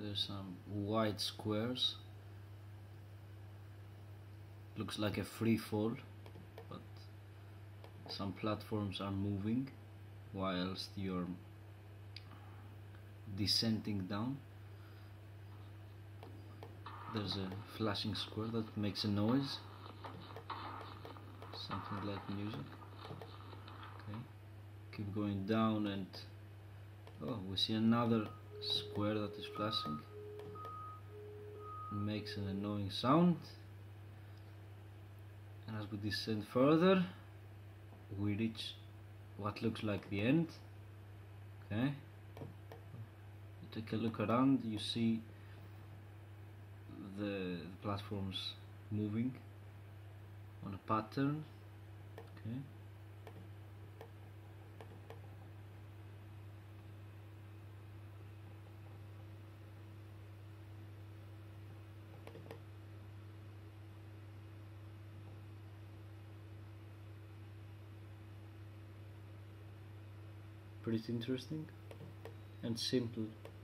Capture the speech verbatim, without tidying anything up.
There's some white squares. Looks like a free fall, but some platforms are moving whilst you're descending down. There's a flashing square that makes a noise, something like music. Okay, keep going down and oh, we see another square that is flashing. It makes an annoying sound. And as we descend further, we reach what looks like the end. Okay, you take a look around, you see the, the platforms moving on a pattern. Okay, pretty interesting and simple.